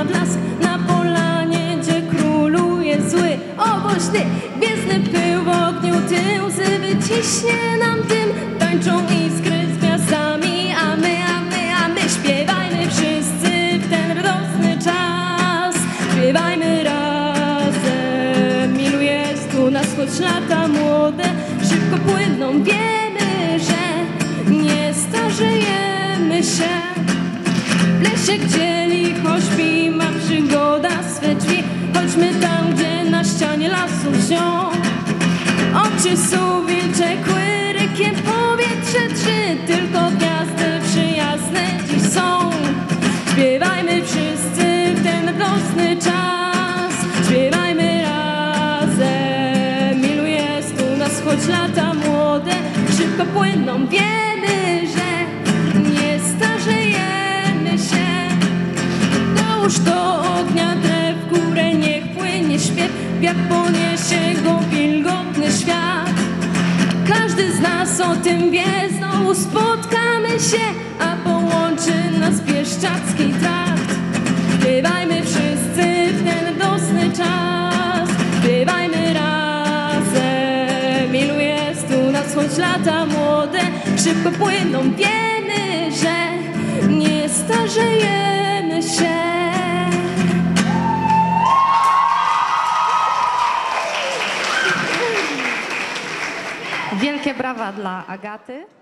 na blask, na polanie, gdzie króluje zły oboźny, gwiezdny pył w ogniu, ty łzy wyciśnie nam dym, tańczą iskry z gwiazdami, a my śpiewajmy wszyscy w ten radosny czas, śpiewajmy razem, ilu jest tu nas, choć lata młode szybko płyną, wiemy, że nie starzejemy się. W lesie, gdzie licho śpi, ma przygoda swe drzwi, chodźmy tam, gdzie na ścianie lasu lśnią oczy są wilcze kły, rykiem powietrze trzy, tylko gwiazdy przyjazne dziś są. Śpiewajmy wszyscy w ten radosny czas, śpiewajmy razem, ilu jest tu nas, choć lata młode szybko płyną, wiemy, że nie starzejemy się. Dołóż do ognia drew górę, niech płynie śpiew, jak poniesie go wilgotny świat. Każdy z nas o tym wie, znowu spotkamy się, a połączy nas bieszczacki trakt. Śpiewajmy wszyscy w ten radosny czas, śpiewajmy razem, ilu jest tu nas, choć lata młode szybko płyną, wiemy, że nie starzejemy się. Wielkie brawa dla Agaty.